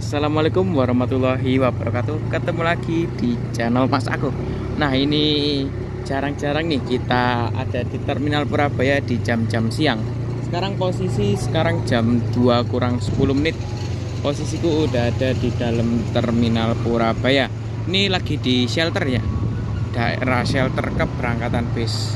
Assalamualaikum warahmatullahi wabarakatuh. Ketemu lagi di channel Mas Aku. Nah, ini jarang-jarang nih kita ada di Terminal Purabaya di jam-jam siang. Sekarang jam 2 kurang 10 menit. Posisiku udah ada di dalam Terminal Purabaya. Ini lagi di shelter ya, daerah shelter keberangkatan bis.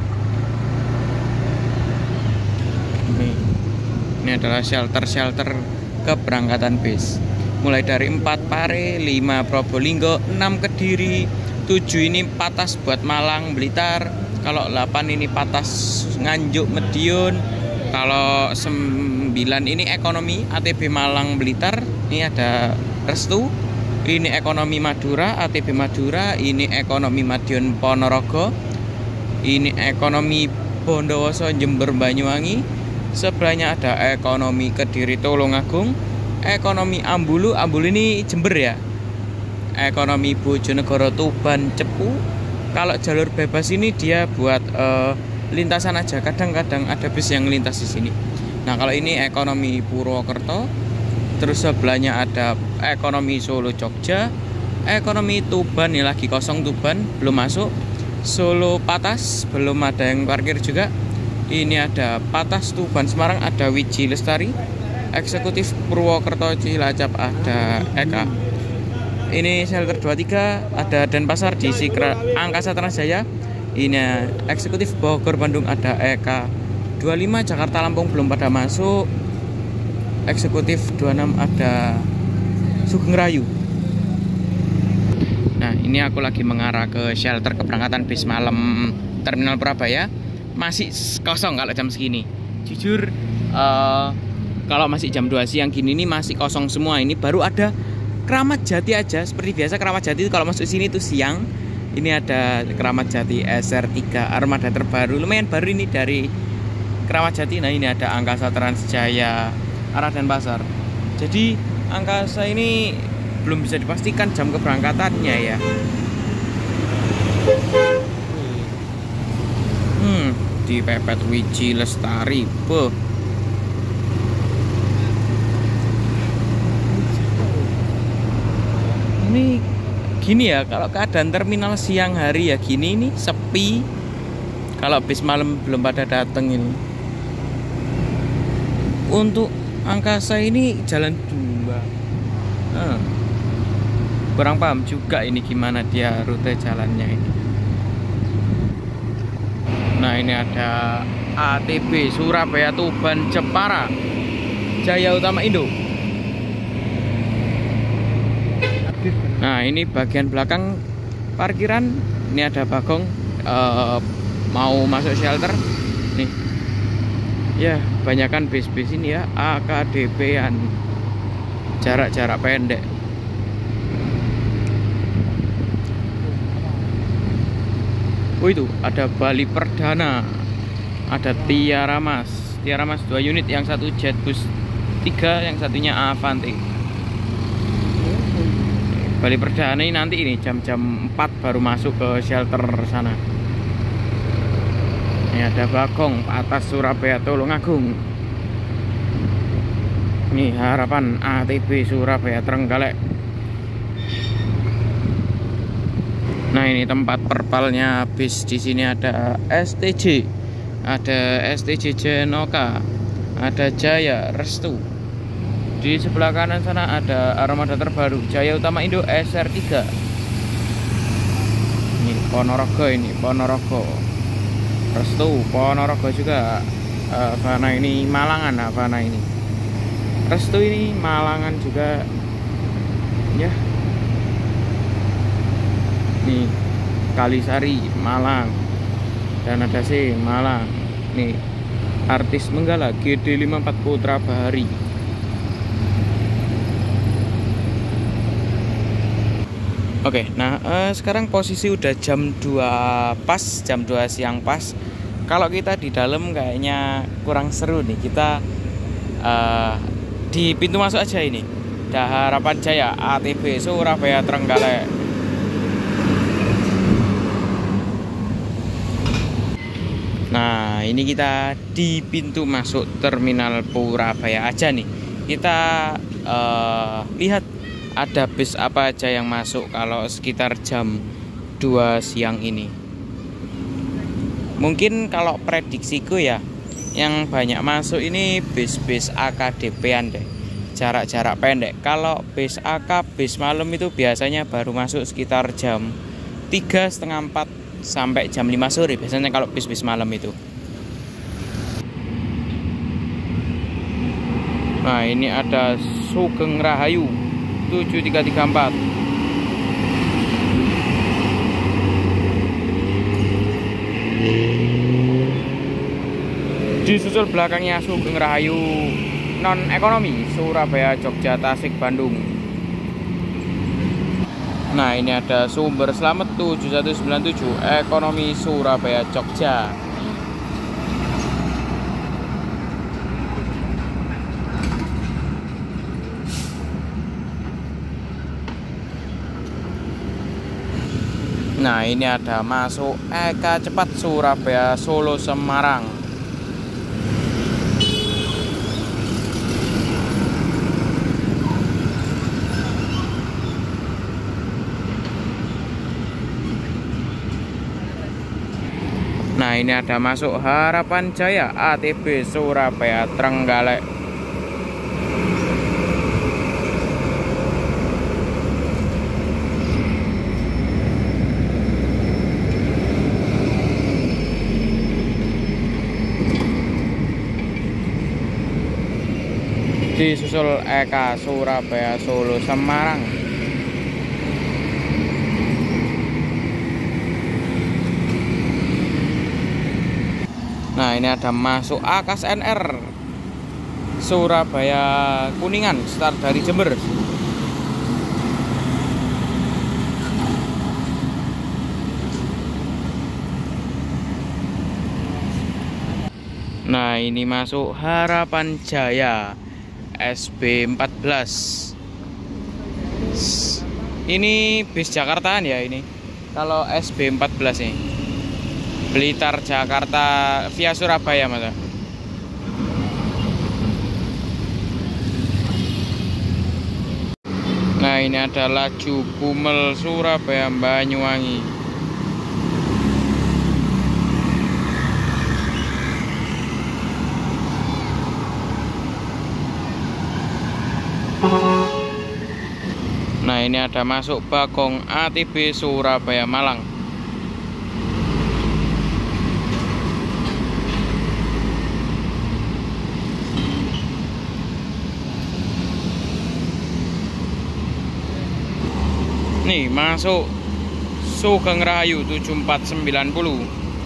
Ini adalah shelter keberangkatan bis. Mulai dari 4 Pare, 5 Probolinggo, 6 Kediri, 7 ini Patas buat Malang, Blitar. Kalau 8 ini Patas Nganjuk, Medion. Kalau 9 ini ekonomi ATB Malang, Blitar. Ini ada Restu. Ini ekonomi Madura, ATB Madura. Ini ekonomi Madiun, Ponorogo. Ini ekonomi Bondowoso, Jember, Banyuwangi. Sebelahnya ada ekonomi Kediri, Tulungagung. Ekonomi Ambulu ini Jember ya. Ekonomi Bojonegoro, Tuban, Cepu. Kalau jalur bebas ini dia buat lintasan aja. Kadang-kadang ada bis yang lintas di sini. Nah, kalau ini ekonomi Purwokerto. Terus sebelahnya ada ekonomi Solo, Jogja. Ekonomi Tuban, ini lagi kosong Tuban, belum masuk. Solo Patas, belum ada yang parkir juga. Ini ada Patas Tuban Semarang, ada Wiji Lestari. Eksekutif Purwokerto Cilacap ada Eka. Ini shelter 23, ada Denpasar di Sikra Angkasa Transjaya. Ini eksekutif Bogor Bandung ada Eka. 25 Jakarta Lampung belum pada masuk. Eksekutif 26 ada Sugeng Rayu. Nah, ini aku lagi mengarah ke shelter keberangkatan bis malam Terminal Purabaya. Masih kosong kalau jam segini. Jujur kalau masih jam 2 siang gini ini masih kosong semua. Ini baru ada Keramat Jati aja. Seperti biasa Keramat Jati kalau masuk sini itu siang. Ini ada Keramat Jati SR3 armada terbaru. Lumayan baru ini dari Keramat Jati. Nah, ini ada Angkasa Transjaya arah Denpasar. Jadi Angkasa ini belum bisa dipastikan jam keberangkatannya ya. Dipepet Wiji Lestari. Ini gini ya, kalau keadaan terminal siang hari ya gini, ini sepi. Kalau bis malam belum pada dateng ini. Untuk Angkasa ini jalan 2. Kurang paham juga ini gimana dia rute jalannya ini. Nah, ini ada ATB Surabaya, Tuban, Jepara, Jaya Utama Indo. Nah, ini bagian belakang parkiran. Ini ada Bagong mau masuk shelter. Nih, ya banyakan bis-bis ini ya AKDP-an, jarak-jarak pendek. Oh, itu ada Bali Perdana, ada Tiara Mas 2 unit, yang satu Jetbus 3, yang satunya Avante. Bali Perdana ini nanti ini jam 4 baru masuk ke shelter sana. Ini ada Bagong Patas Surabaya Tulungagung. Ini Harapan ATB Surabaya Trenggalek. Nah, ini tempat perpalnya bis. Di sini ada STJ, ada STJ Jenoka, ada Jaya Restu. Di sebelah kanan sana ada armada terbaru Jaya Utama Indo SR3. Ini Ponorogo, Restu Ponorogo juga. Havana ini Malangan, Havana ini Restu, ini Malangan juga ya. Nih Kalisari Malang, dan ada C Malang. Nih Artis Menggala GD54 Putra Bahari. Oke, nah sekarang posisi udah jam 2 pas, jam 2 siang pas. Kalau kita di dalam kayaknya kurang seru nih. Kita di pintu masuk aja ini. Ada Harapan Jaya ATB Surabaya Trenggalek. Nah, ini kita di pintu masuk Terminal Purabaya aja nih. Kita lihat ada bis apa aja yang masuk kalau sekitar jam 2 siang ini. Mungkin kalau prediksiku ya, yang banyak masuk ini bis-bis AKDP-an deh, jarak-jarak pendek. Kalau bis AK, bis malam itu biasanya baru masuk sekitar jam 3:30, 4 sampai jam 5 sore biasanya kalau bis-bis malam itu. Nah, ini ada Sugeng Rahayu 7334. Disusul belakangnya Sugeng Rahayu non ekonomi Surabaya, Jogja, Tasik, Bandung. Nah, ini ada Sumber Slamet 7197 ekonomi Surabaya, Jogja. Nah, ini ada masuk Eka Cepat Surabaya, Solo, Semarang. Nah, ini ada masuk Harapan Jaya ATB Surabaya, Trenggalek. Disusul Eka Surabaya, Solo, Semarang. Nah, ini ada masuk Akas NR Surabaya, Kuningan, start dari Jember. Nah, ini masuk Harapan Jaya SB14. Ini bis Jakartaan ya ini. Kalau SB14 nih, Blitar Jakarta via Surabaya, Mas. Nah, ini ada laju Gumel Surabaya, Banyuwangi. Nah, ini ada masuk Bagong ATB Surabaya, Malang. Nih, masuk Sugeng Rahayu 7490.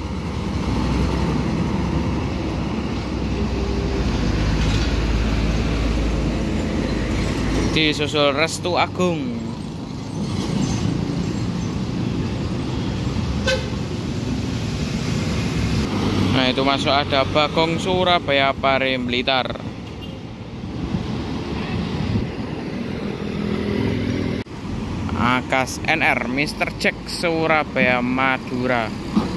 Disusul Restu Agung. Nah, itu masuk ada Bagong Surabaya, Pare, Blitar. Akas NR Mr. Jack Surabaya, Madura.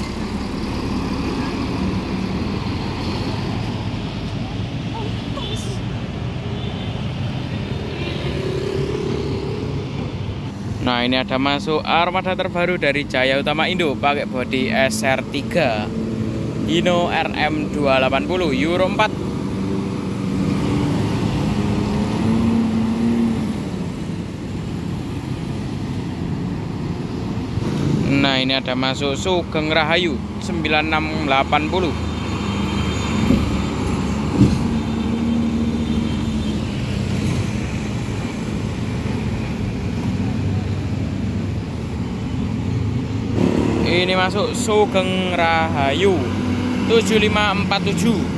Nah, ini ada masuk armada terbaru dari Jaya Utama Indo pakai bodi SR3 Hino RM280 Euro 4. Nah, ini ada masuk Sugeng Rahayu 9680. Ini masuk Sugeng Rahayu 7547.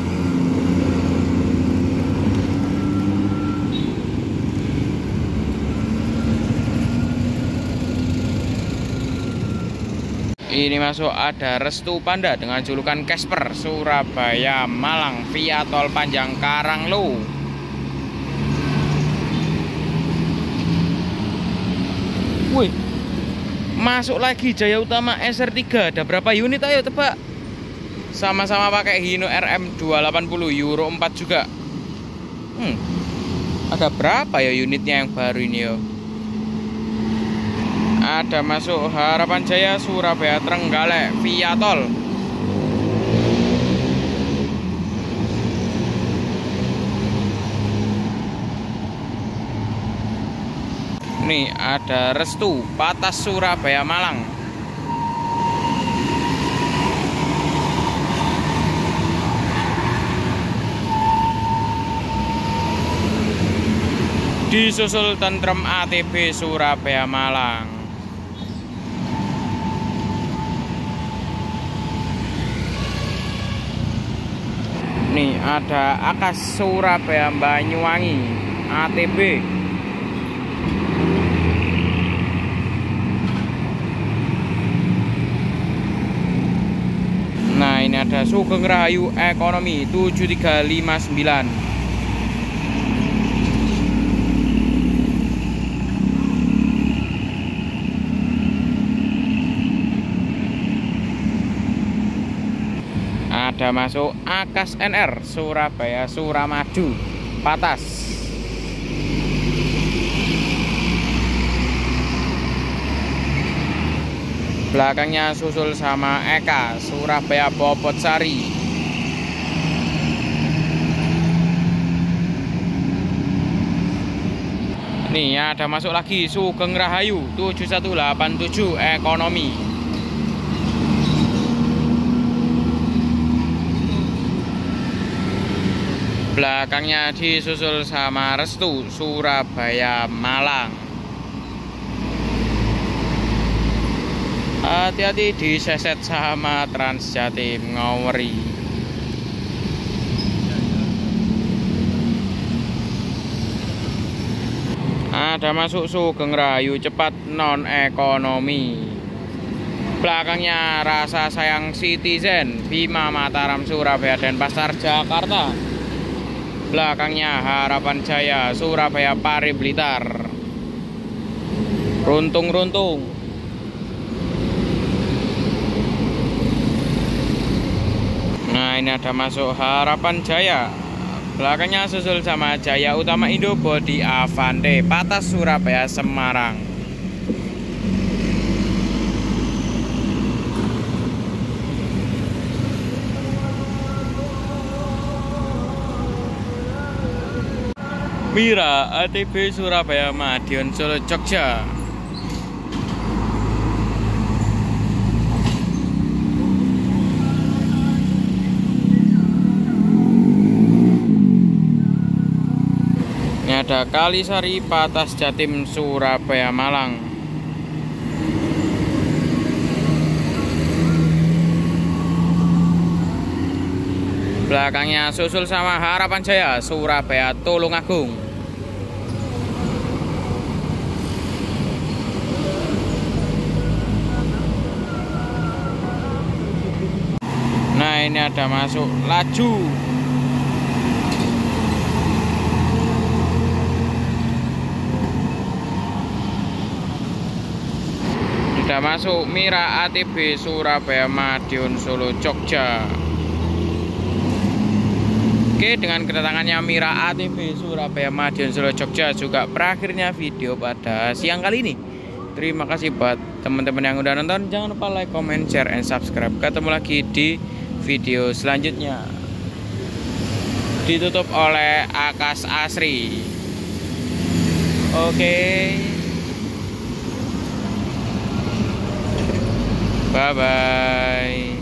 Ini masuk ada Restu Panda dengan julukan Casper Surabaya, Malang via tol Panjang Karanglo. Wih, masuk lagi Jaya Utama SR3. Ada berapa unit, ayo tebak. Sama-sama pakai Hino RM280 Euro 4 juga. Ada berapa ya unitnya yang baru ini yo? Ada masuk Harapan Jaya Surabaya Trenggalek via tol. Nih ada Restu Patas Surabaya Malang. Disusul Tentrem ATB Surabaya Malang. Nih ada Akas Surabaya Banyuwangi ATB. Nah ini ada Sugeng Rahayu Ekonomi 7359. Ada masuk Akas NR Surabaya Suramadu Patas. Belakangnya susul sama Eka Surabaya Bobotsari. Nih ada masuk lagi Sugeng Rahayu 7187 Ekonomi. Belakangnya disusul sama Restu Surabaya Malang. Hati-hati diseset sama Transjatim Ngoweri. Ada masuk Sugeng Rahayu cepat non ekonomi. Belakangnya Rasa Sayang Citizen Bima Mataram Surabaya Denpasar Jakarta. Belakangnya Harapan Jaya Surabaya Pari Blitar. Runtung-runtung. Nah ini ada masuk Harapan Jaya. Belakangnya susul sama Jaya Utama Indo Bodi Avante Patas Surabaya Semarang. Mira ATB Surabaya Madiun Solo Jogja. Ini ada Kalisari Patas Jatim Surabaya Malang. Belakangnya susul sama Harapan Jaya Surabaya Tulungagung. Nah ini ada masuk Laju. Sudah masuk Mira ATB Surabaya Madiun Solo Jogja. Oke, dengan kedatangannya Mira ATB Surabaya Madiun Solo Jogja juga berakhirnya video pada siang kali ini. Terima kasih buat teman-teman yang udah nonton. Jangan lupa like, comment, share, and subscribe. Ketemu lagi di video selanjutnya. Ditutup oleh Akas Asri. Oke. Bye bye.